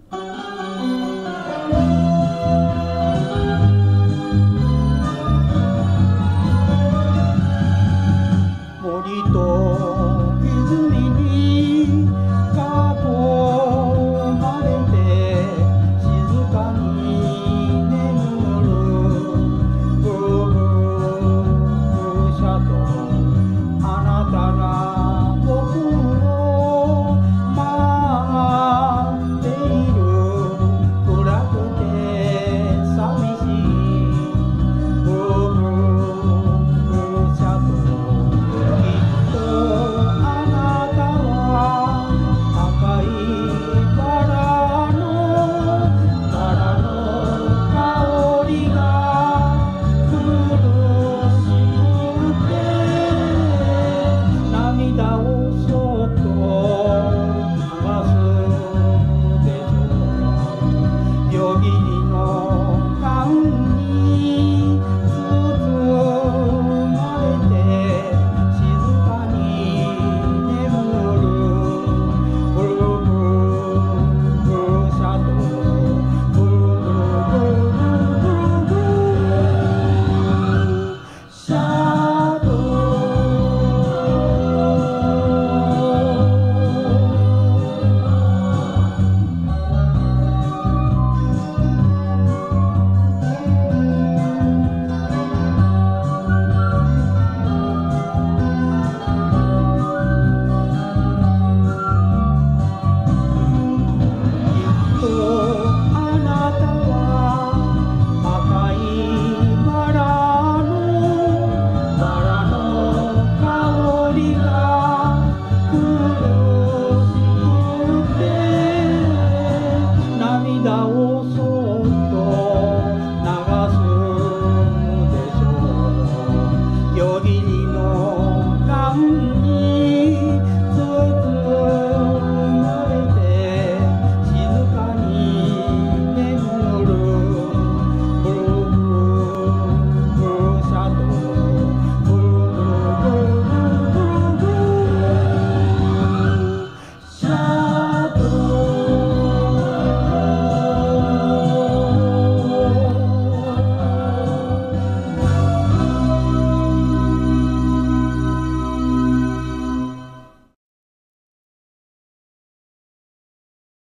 森と泉に囲まれて静かに眠るブルーシャドウ、あなたが僕を待っている。暗くて寂しいブルーシャドウ、涙をそっと流すでしょう。夜霧の眼